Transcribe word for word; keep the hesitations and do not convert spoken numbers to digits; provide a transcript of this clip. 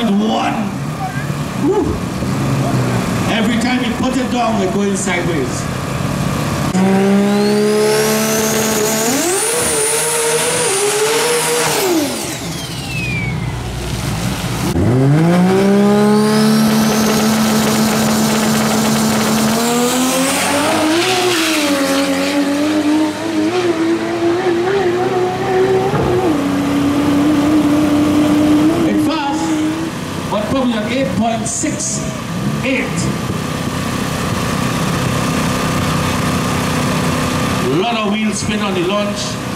point one. Woo. Every time you put it down, it's going sideways. eight point six eight. A lot of wheel spin on the launch.